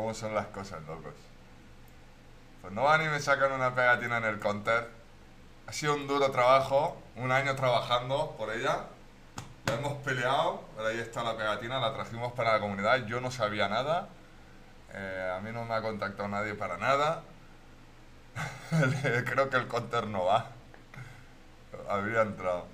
cómo son las cosas, locos. Pues no van y me sacan una pegatina en el counter. Ha sido un duro trabajo, un año trabajando por ella. Ya hemos peleado, pero ahí está la pegatina, la trajimos para la comunidad. Yo no sabía nada. A mí no me ha contactado nadie para nada. Creo que el counter no va. Habría entrado.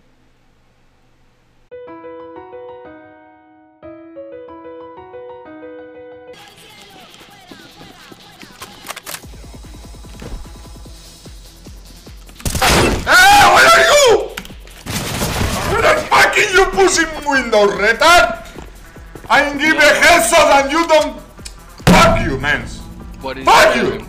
Where are you? Where the fucking you pushing windows, retard? I'm give a headshot and you don't. Fuck you, man. Fuck you!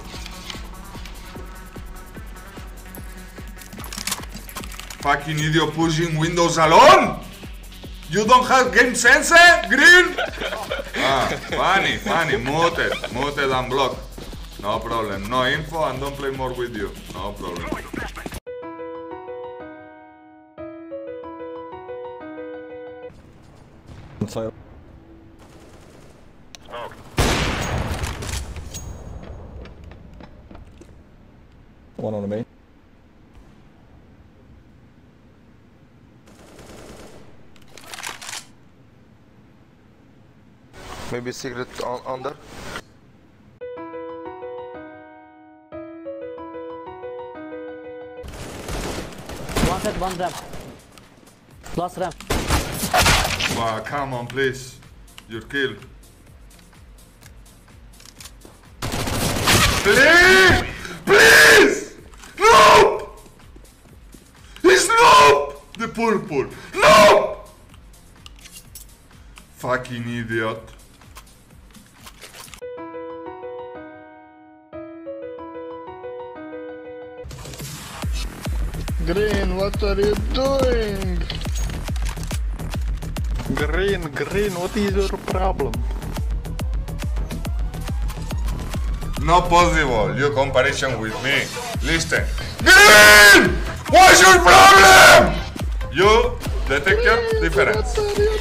Fucking idiot pushing windows alone! You don't have game sense, Green? Ah, funny, muted and blocked. No problem, no info and don't play more with you. No problem. Oh. One on the main. Maybe secret on under. One set, one ramp. Last ramp. Wow, come on, please. Your kill. Please! Please! No! It's no! The purple. No! Fucking idiot. Green, what are you doing? Green, what is your problem? Not possible, your comparison with me. Listen. Green! What's your problem? You detect your difference. What are you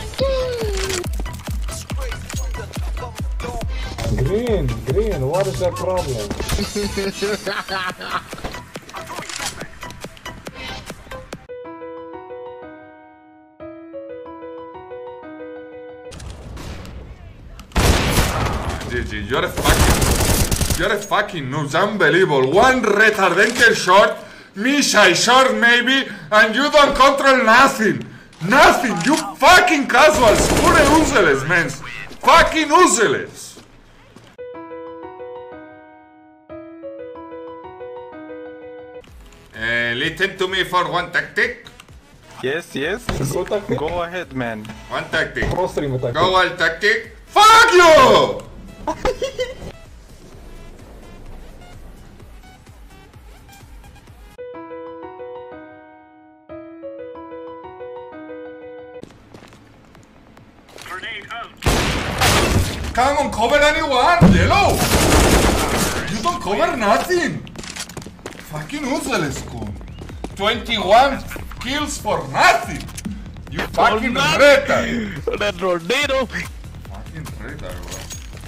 doing? Green, what is the problem? GG, you're a fucking noob, unbelievable. One retarded short, Misha short maybe, and you don't control nothing. Nothing, you fucking casuals, pure useless, man. Fucking useless. Listen to me for one tactic. Yes. Go tactic. Go ahead, man. One tactic. Pro stream tactic. Go all tactic. Fuck you! Come on, cover anyone! Yellow! You don't cover nothing! Fucking useless, cool. 21 kills for nothing! You fucking retard! That Rodero. Fucking retard, bro.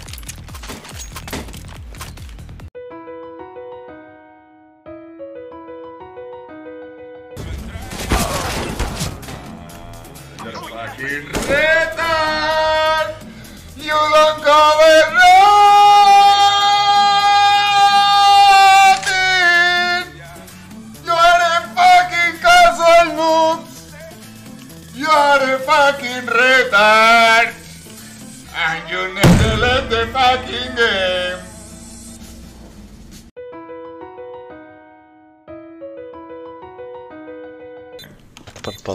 You're fucking retard! You don't cover nothing! You are a fucking casual noob! You are a fucking retard! And you never left the fucking game! Purple.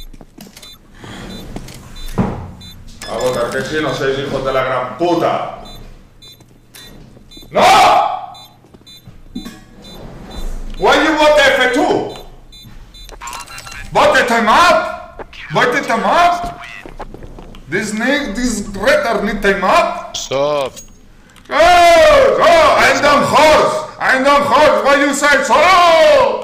A votar que sí, no sois hijos de la gran puta. ¡No! Why you vote F2? Vote time up! Vote time up! This retard need time up? Stop. Oh! I'm done horse! I'm done horse! Why you say so?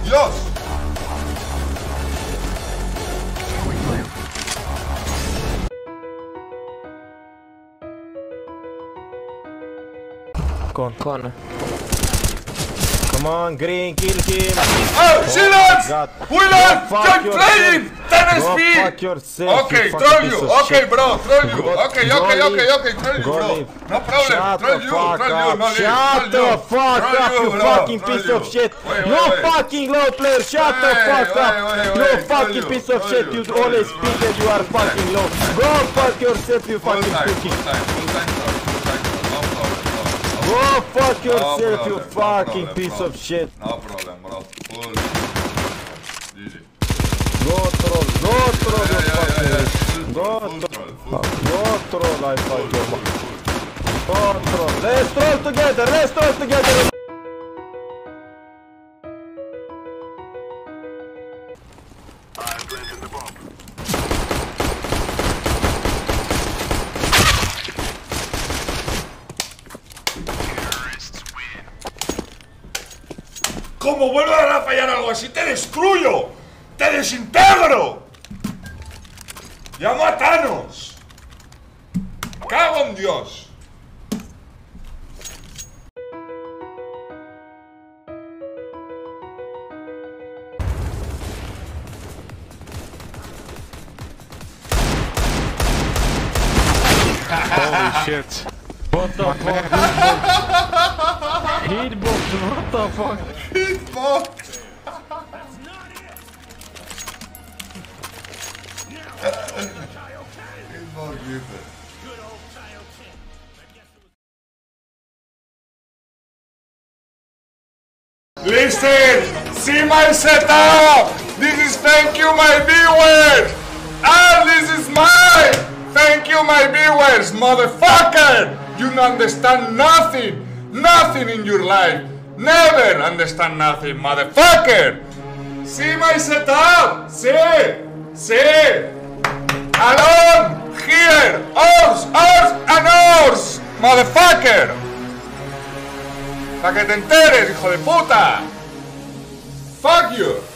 Dios! Corner. Come on, green, kill him. Oh, silence! God. William, Go fuck you're playing! yourself. Tennis Go speed! fuck yourself. Okay, you troll fucking you. piece of Okay, shit. bro, troll you. Go- Okay, go okay, leave. okay, okay, troll you, Go bro. leave. No problem. Shut Troll the you, fuck troll you, up. no leave. Shut Troll the you. fuck Troll up, you bro. fucking Troll piece you. of shit. Wait, You wait. fucking low player. Shut the Wait, fuck up. wait, You troll fucking you, piece of troll shit. you, You troll always you. speak that you are fucking low. Go fuck yourself, you Full fucking time, cookie. full time, full time, troll, full time, troll. No problem, no. Go fuck yourself, you problem, no fucking problem, piece bro. of shit. No problem, bro. Full. GG. Go troll, you fucking Yeah. bitch. Go Full troll. troll, full Go troll, I fuck your mom. Go troll. Let's troll together, let's troll together. Como vuelvas a fallar algo así, te destruyo, te desintegro. Llamo a Thanos. Cago en Dios. Holy shit. What the fuck? Hitbox, what the fuck? Hitbox. Hitbox dice. Listen, see my setup. This is thank you my viewers. And this is mine. Thank you my viewers, motherfucker. You don't understand nothing. Nothing in your life. Never understand nothing, motherfucker. See my setup. See. Alone, here, ours, and ours, motherfucker. Para que te enteres, hijo de puta. Fuck you.